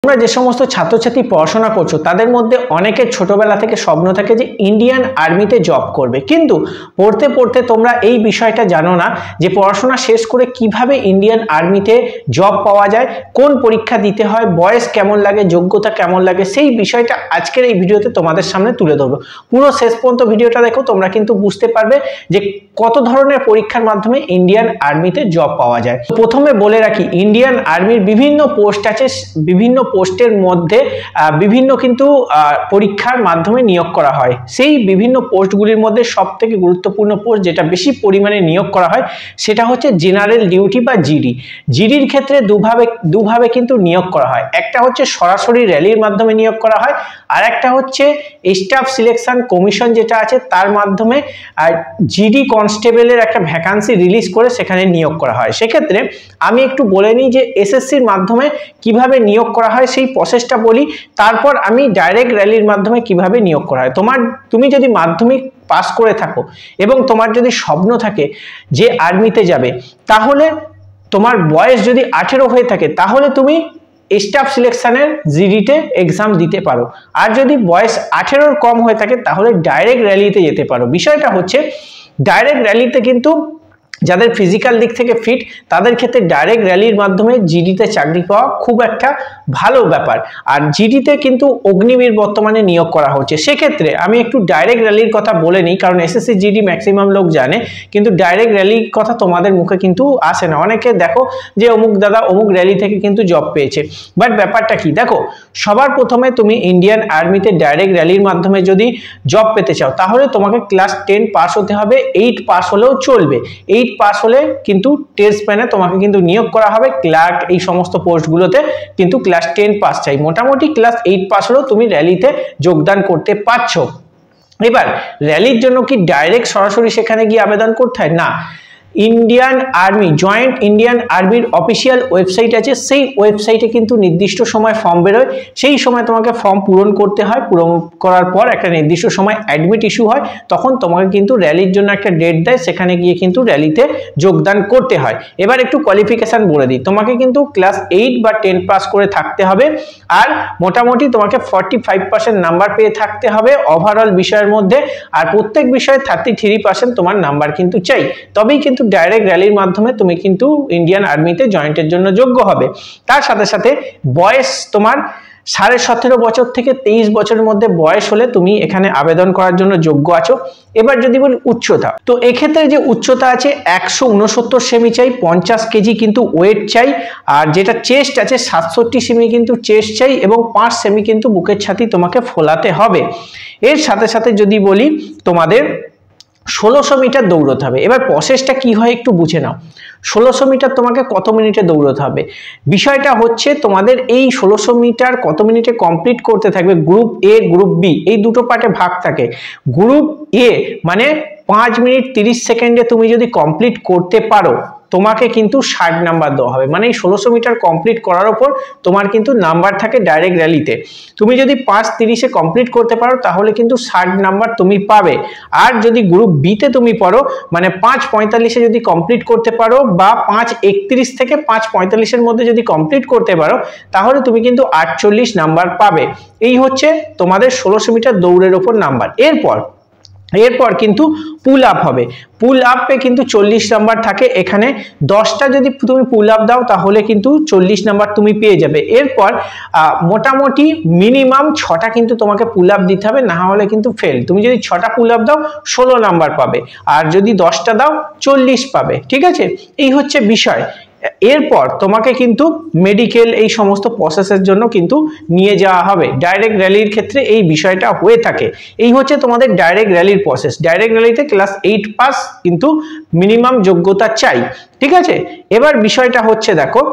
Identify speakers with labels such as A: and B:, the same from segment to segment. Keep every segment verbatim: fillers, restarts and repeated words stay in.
A: তোমরা যে সমস্ত ছাত্রছাত্রী পড়াশোনা করছো তাদের মধ্যে অনেকের ছোটবেলা থেকে স্বপ্ন থাকে যে ইন্ডিয়ান আর্মিতে জব করবে, কিন্তু পড়তে পড়তে তোমরা এই বিষয়টা জানো না যে পড়াশোনা শেষ করে কিভাবে ইন্ডিয়ান আর্মিতে জব পাওয়া যায়, কোন পরীক্ষা দিতে হয়, বয়স কেমন লাগে, যোগ্যতা কেমন লাগে, সেই বিষয়টা আজকের এই ভিডিওতে তোমাদের সামনে তুলে ধরবো। পুরো শেষ পর্যন্ত ভিডিওটা দেখো, তোমরা কিন্তু বুঝতে পারবে যে কত ধরনের পরীক্ষার মাধ্যমে ইন্ডিয়ান আর্মিতে জব পাওয়া যায়। প্রথমে বলে রাখি, ইন্ডিয়ান আর্মির বিভিন্ন পোস্ট আছে, বিভিন্ন পোস্টের মধ্যে বিভিন্ন কিন্তু পরীক্ষার মাধ্যমে নিয়োগ করা হয়। সেই বিভিন্ন পোস্টগুলির মধ্যে সবথেকে গুরুত্বপূর্ণ পোস্ট যেটা বেশি পরিমাণে নিয়োগ করা হয় সেটা হচ্ছে জেনারেল ডিউটি বা জিডি। জিডির ক্ষেত্রে দুভাবে দুভাবে কিন্তু নিয়োগ করা হয়। একটা হচ্ছে সরাসরি র্যালির মাধ্যমে নিয়োগ করা হয়, আর একটা হচ্ছে স্টাফ সিলেকশন কমিশন যেটা আছে তার মাধ্যমে জিডি কনস্টেবলের একটা ভ্যাকান্সি রিলিজ করে সেখানে নিয়োগ করা হয়। সেক্ষেত্রে আমি একটু বলে নিই যে এসএসসির মাধ্যমে কিভাবে নিয়োগ করা হয় সেই প্রসেসটা বলি, তারপর আমি ডাইরেক্ট র্যালির মাধ্যমে কিভাবে নিয়োগ করা হয়। তোমার তুমি যদি মাধ্যমিক পাস করে থাকো এবং তোমার যদি স্বপ্ন থাকে যে আর্মিতে যাবে, তাহলে তোমার বয়স যদি আঠেরো হয়ে থাকে তাহলে তুমি স্টাফ সিলেকশনের জিডিতে এক্সাম দিতে পারো, আর যদি বয়স আঠেরোর কম হয়ে থাকে তাহলে ডাইরেক্ট র্যালিতে যেতে পারো। বিষয়টা হচ্ছে ডাইরেক্ট র্যালিতে কিন্তু যাদের ফিজিক্যাল দিক থেকে ফিট তাদের ক্ষেত্রে ডাইরেক্ট র্যালির মাধ্যমে জিডিতে চাকরি পাওয়া খুব একটা ভালো ব্যাপার। আর জিডিতে কিন্তু অগ্নিবীর বর্তমানে নিয়োগ করা হচ্ছে। সেক্ষেত্রে আমি একটু ডাইরেক্ট র্যালির কথা বলে নিই, কারণ এসএসসি জিডি ম্যাক্সিমাম লোক জানে, কিন্তু ডাইরেক্ট র্যালির কথা তোমাদের মুখে কিন্তু আসে না। অনেকে দেখো যে অমুক দাদা অমুক র্যালি থেকে কিন্তু জব পেয়েছে, বাট ব্যাপারটা কি দেখো, সবার প্রথমে তুমি ইন্ডিয়ান আর্মিতে ডাইরেক্ট র্যালির মাধ্যমে যদি জব পেতে চাও তাহলে তোমাকে ক্লাস টেন পাস হতে হবে, এইট পাস হলেও চলবে। এইট পাস হলে কিন্তু টেস্ট প্যানে তোমাকে কিন্তু নিয়োগ করা হবে। ক্লার্ক এই সমস্ত পোস্টগুলোতে কিন্তু ক্লাস টেন পাস চাই, মোটামুটি ক্লাস এইট পাস হলেও তুমি র্যালিতে যোগদান করতে পারছো। এবার র্যালির জন্য কি ডাইরেক্ট সরাসরি সেখানে গিয়ে আবেদন করতে হয়? না, ইন্ডিয়ান আর্মি জয়েন্ট ইন্ডিয়ান আর্মির অফিসিয়াল ওয়েবসাইট আছে, সেই ওয়েবসাইটে কিন্তু নির্দিষ্ট সময় ফর্ম বেরোয়, সেই সময় তোমাকে ফর্ম পূরণ করতে হয়। পূরণ করার পর একটা নির্দিষ্ট সময় অ্যাডমিট ইস্যু হয়, তখন তোমাকে কিন্তু র্যালির জন্য একটা ডেট দেয়, সেখানে গিয়ে কিন্তু র্যালিতে যোগদান করতে হয়। এবার একটু কোয়ালিফিকেশন বলে দিই, তোমাকে কিন্তু ক্লাস এইট বা টেন পাস করে থাকতে হবে, আর মোটামুটি তোমাকে ফর্টি ফাইভ পার্সেন্ট নাম্বার পেয়ে থাকতে হবে ওভারঅল বিষয়ের মধ্যে, আর প্রত্যেক বিষয়ে থার্টি থ্রি পার্সেন্ট তোমার নাম্বার কিন্তু চাই, তবেই কিন্তু ডাইরেক্ট র্যালির মাধ্যমে তুমি কিন্তু ইন্ডিয়ান আর্মিতে জয়েন্টের জন্য যোগ্য হবে। তার সাথে সাথে বয়স তোমার সাড়ে সতেরো বছর থেকে তেইশ বছরের মধ্যে বয়স হলে তুমি এখানে আবেদন করার জন্য যোগ্য আছো। এবার যদি বলি উচ্চতা, তো এক্ষেত্রে যে উচ্চতা আছে একশো উনসত্তর সেমি চাই, পঞ্চাশ কেজি কিন্তু ওয়েট চাই, আর যেটা চেস্ট আছে সাতষট্টি সেমি কিন্তু চেস্ট চাই, এবং পাঁচ সেমি কিন্তু বুকের ছাতি তোমাকে ফোলাতে হবে। এর সাথে সাথে যদি বলি তোমাদের ষোলোশো মিটার দৌড়তে হবে। এবার প্রসেসটা কি হয় একটু বুঝে নাও। ষোলোশো মিটার তোমাকে কত মিনিটে দৌড়তে হবে? বিষয়টা হচ্ছে তোমাদের এই ষোলোশো মিটার কত মিনিটে কমপ্লিট করতে থাকবে, গ্রুপ এ গ্রুপ বি এই দুটো পার্টে ভাগ থাকে। গ্রুপ এ মানে পাঁচ মিনিট তিরিশ সেকেন্ডে তুমি যদি কমপ্লিট করতে পারো তোমাকে কিন্তু ষাট নাম্বার দেওয়া হবে, মানে এই ষোলোশো মিটার কমপ্লিট করার উপর তোমার কিন্তু নাম্বার থাকে ডাইরেক্ট র্যালিতে। তুমি যদি পাঁচ তিরিশে কমপ্লিট করতে পারো তাহলে কিন্তু ষাট নাম্বার তুমি পাবে। আর যদি গ্রুপ বিতে তুমি পড়ো, মানে পাঁচ পঁয়তাল্লিশে যদি কমপ্লিট করতে পারো বা পাঁচ একত্রিশ থেকে পাঁচ পঁয়তাল্লিশের মধ্যে যদি কমপ্লিট করতে পারো তাহলে তুমি কিন্তু আটচল্লিশ নাম্বার পাবে। এই হচ্ছে তোমাদের ষোলোশো মিটার দৌড়ের ওপর নাম্বার। এরপর এরপর কিন্তু পুল আপ হবে। পুল আপে কিন্তু চল্লিশ নাম্বার থাকে, এখানে দশটা যদি তুমি পুল আপ দাও তাহলে কিন্তু চল্লিশ নাম্বার তুমি পেয়ে যাবে। এরপর মোটামুটি মিনিমাম ছটা কিন্তু তোমাকে পুল আপ দিতে হবে, না হলে কিন্তু ফেল। তুমি যদি ছটা পুল আপ দাও ষোলো নাম্বার পাবে, আর যদি দশটা দাও চল্লিশ পাবে। ঠিক আছে, এই হচ্ছে বিষয়। এরপর তোমাকে কিন্তু মেডিকেল এই সমস্ত প্রসেসের জন্য কিন্তু নিয়ে যাওয়া হবে। ডাইরেক্ট র্যালির ক্ষেত্রে এই বিষয়টা হয়ে থাকে। এই হচ্ছে তোমাদের ডাইরেক্ট র্যালির প্রসেস। ডাইরেক্ট র্যালিতে ক্লাস এইট পাস কিন্তু মিনিমাম যোগ্যতা চাই। ঠিক আছে, এবার বিষয়টা হচ্ছে দেখো,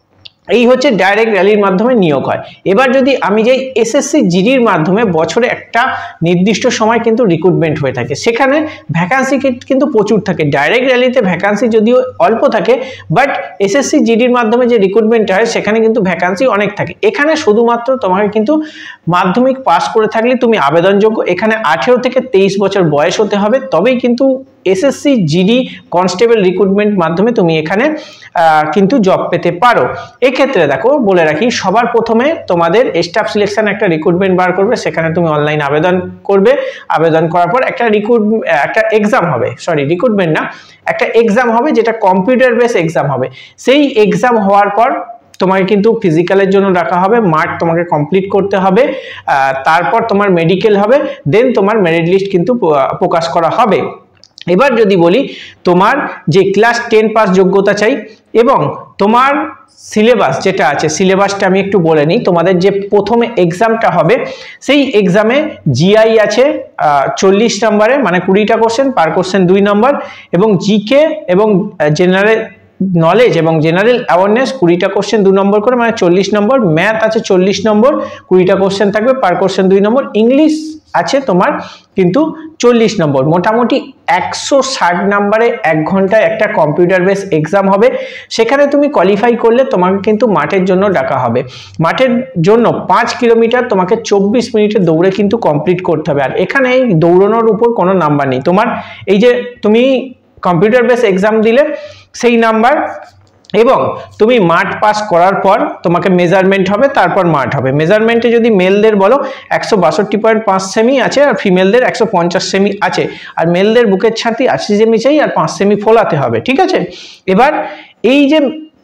A: এই হচ্ছে ডাইরেক্ট র্যালির মাধ্যমে নিয়োগ হয়। এবার যদি আমি যাই এসএসসি জিডির মাধ্যমে বছরে একটা নির্দিষ্ট সময় কিন্তু রিক্রুটমেন্ট হয়ে থাকে, সেখানে ভ্যাকান্সি কিন্তু প্রচুর থাকে। ডাইরেক্ট র্যালিতে ভ্যাকান্সি যদিও অল্প থাকে, বাট এসএসসি জিডির মাধ্যমে যে রিক্রুটমেন্ট হয় সেখানে কিন্তু ভ্যাকান্সি অনেক থাকে। এখানে শুধুমাত্র তোমাকে কিন্তু মাধ্যমিক পাস করে থাকলে তুমি আবেদনযোগ্য। এখানে আঠেরো থেকে তেইশ বছর বয়স হতে হবে, তবেই কিন্তু এসএসসি জিডি কনস্টেবল রিক্রুটমেন্ট মাধ্যমে তুমি এখানে কিন্তু জব পেতে পারো। এক্ষেত্রে দেখো বলে রাখি, সবার প্রথমে তোমাদের স্টাফ সিলেকশন একটা রিক্রুটমেন্ট বার করবে, সেখানে তুমি অনলাইন আবেদন করবে। আবেদন করার পর একটা রিক্রুট একটা এক্সাম হবে, সরি রিক্রুটমেন্ট না, একটা এক্সাম হবে যেটা কম্পিউটার বেস এক্সাম হবে। সেই এক্সাম হওয়ার পর তোমাকে কিন্তু ফিজিক্যালের জন্য ডাকা হবে, মার্ক তোমাকে কমপ্লিট করতে হবে, তারপর তোমার মেডিকেল হবে, দেন তোমার মেরিট লিস্ট কিন্তু প্রকাশ করা হবে। এবার যদি বলি তোমার যে ক্লাস টেন পাস যোগ্যতা চাই এবং তোমার সিলেবাস যেটা আছে, সিলেবাসটা আমি একটু বলে নিই। তোমাদের যে প্রথমে এক্সামটা হবে সেই এক্সামে জিআই আছে চল্লিশ নম্বরে, মানে কুড়িটা কোশ্চেন, পার কোশ্চেন দুই নম্বর, এবং জিকে এবং জেনারেল নলেজ এবং জেনারেল অ্যাওয়ারনেস কুড়িটা কোশ্চেন দু নম্বর করে, মানে চল্লিশ নম্বর। ম্যাথ আছে চল্লিশ নম্বর, কুড়িটা কোশ্চেন থাকবে, পার কোশ্চেন দুই নম্বর। ইংলিশ আছে তোমার কিন্তু চল্লিশ নম্বর। মোটামুটি একশো ষাট নম্বরে এক ঘন্টায় একটা কম্পিউটার বেস এক্সাম হবে। সেখানে তুমি কোয়ালিফাই করলে তোমাকে কিন্তু মাঠের জন্য ডাকা হবে। মাঠের জন্য পাঁচ কিলোমিটার তোমাকে চব্বিশ মিনিটে দৌড়ে কিন্তু কমপ্লিট করতে হবে। আর এখানে এই দৌড়ানোর উপর কোনো নাম্বার নেই। তোমার এই যে তুমি কম্পিউটার বেস এক্সাম দিলে সেই নাম্বার, এবং তুমি মাঠ পাস করার পর তোমাকে মেজারমেন্ট হবে, তারপর মাঠ হবে। মেজারমেন্টে যদি মেলদের বলো একশো বাষট্টি পয়েন্ট পাঁচ সেমি আছে, আর ফিমেলদের একশো পঞ্চাশ সেমি আছে। আর মেলদের বুকের ছাতি আশি সেমি চাই, আর পাঁচ সেমি ফোলাতে হবে, ঠিক আছে। এবার এই যে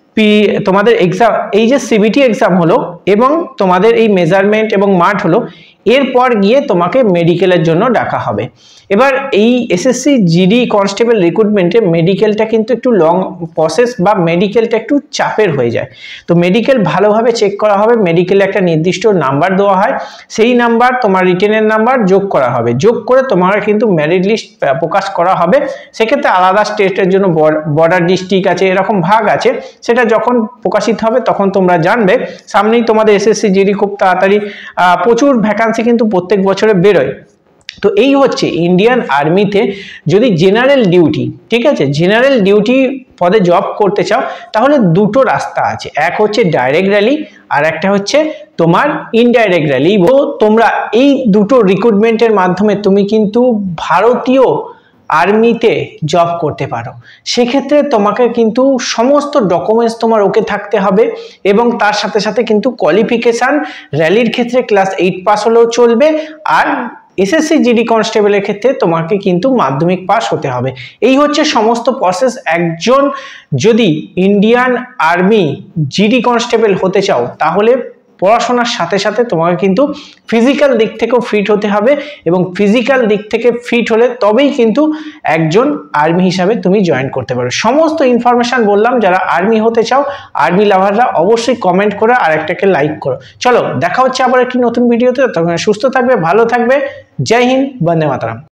A: তোমাদের এক্সাম, এই যে সিবিটি এক্সাম হলো এবং তোমাদের এই মেজারমেন্ট এবং মাঠ হলো, এরপর গিয়ে তোমাকে মেডিকেলের জন্য ডাকা হবে। এবার এই এসএসসি জিডি কনস্টেবল রিক্রুটমেন্টে মেডিকেলটা কিন্তু একটু লং প্রসেস বা মেডিকেলটা একটু চাপের হয়ে যায়। তো মেডিকেল ভালোভাবে চেক করা হবে। মেডিকেলে একটা নির্দিষ্ট নাম্বার দেওয়া হয়, সেই নাম্বার তোমার রিটেনের নাম্বার যোগ করা হবে। যোগ করে তোমার কিন্তু মেরিট লিস্ট প্রকাশ করা হবে। সেক্ষেত্রে আলাদা স্টেটের জন্য বর্ডার ডিস্ট্রিক্ট আছে, এরকম ভাগ আছে। সেটা যখন প্রকাশিত হবে তখন তোমরা জানবে। সামনেই তোমাদের এসএসসি জিডি খুব তাড়াতাড়ি প্রচুর ভ্যাকান্সি কিন্তু প্রত্যেক বছরে বেরোয়। তো এই হচ্ছে ইন্ডিয়ান আর্মিতে যদি জেনারেল ডিউটি, ঠিক আছে, জেনারেল ডিউটি পদে জব করতে চাও তাহলে দুটো রাস্তা আছে। এক হচ্ছে ডাইরেক্ট র্যালি, আর একটা হচ্ছে তোমার ইনডাইরেক্ট র্যালি। ও তোমরা এই দুটো রিক্রুটমেন্টের মাধ্যমে তুমি কিন্তু ভারতীয় আর্মিতে জব করতে পারো। সেক্ষেত্রে তোমাকে কিন্তু সমস্ত ডকুমেন্টস তোমার ওকে থাকতে হবে, এবং তার সাথে সাথে কিন্তু কোয়ালিফিকেশান র্যালির ক্ষেত্রে ক্লাস এইট পাস হলেও চলবে, আর এসএসসি জিডি কনস্টেবলের ক্ষেত্রে তোমাকে কিন্তু মাধ্যমিক পাস হতে হবে। এই হচ্ছে সমস্ত প্রসেস। একজন যদি ইন্ডিয়ান আর্মি জিডি কনস্টেবল হতে চাও তাহলে পড়াশোনার সাথে সাথে তোমাকে কিন্তু ফিজিক্যাল দিক থেকেও ফিট হতে হবে, এবং ফিজিক্যাল দিক থেকে ফিট হলে তবেই কিন্তু একজন আর্মি হিসাবে তুমি জয়েন করতে পারো। সমস্ত ইনফরমেশন বললাম। যারা আর্মি হতে চাও, আর্মি লাভাররা অবশ্যই কমেন্ট করে আর একটাকে লাইক করো। চলো দেখা হচ্ছে আবার একটি নতুন ভিডিওতে। তখন সুস্থ থাকবে, ভালো থাকবে। জয় হিন্দ, বন্দে মাতরম।